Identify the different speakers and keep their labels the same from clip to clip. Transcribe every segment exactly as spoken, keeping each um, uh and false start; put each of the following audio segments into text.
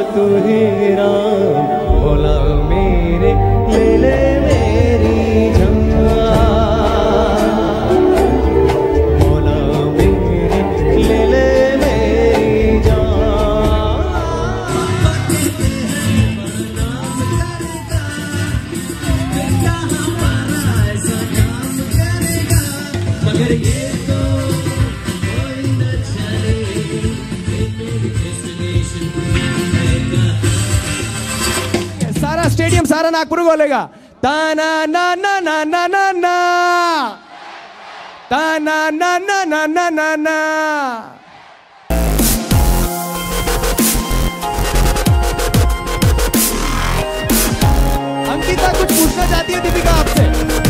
Speaker 1: तू ही राम, भोला मेरे ले ले मेरी जान, भोला मेरे ले ले मेरी जान। मगर ये तो कोई न जाने मेरी डेस्टिनेशन। सारा स्टेडियम सारा नागपुर बोलेगा ताना ना ना ना ना ना ना, ताना ना ना ना ना ना ना। अंकिता कुछ पूछना चाहती है दीपिका आपसे?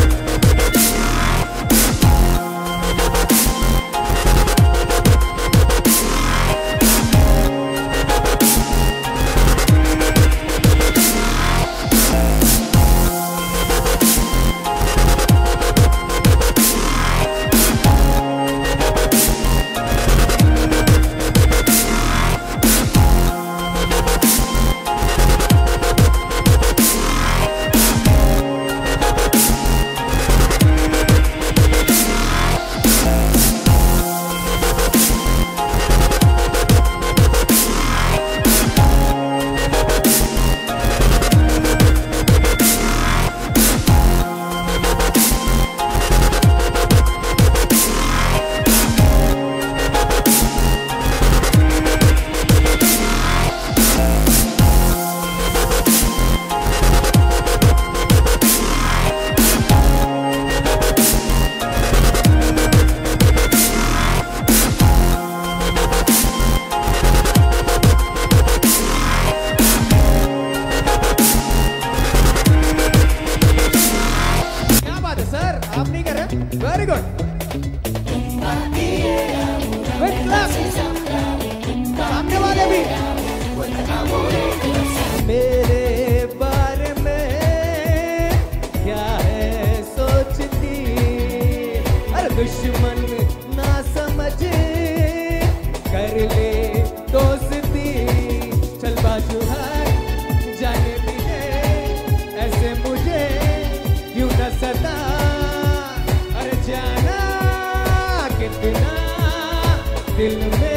Speaker 1: Very good. With class. सामने वाले भी। मेरे बारे में क्या है सोचती, अरे दुश्मन ना समझ कर ले दोस्ती, चल बाजू हाथ जाने भी दे, ऐसे मुझे क्यों न सता, जाना कितना दिल में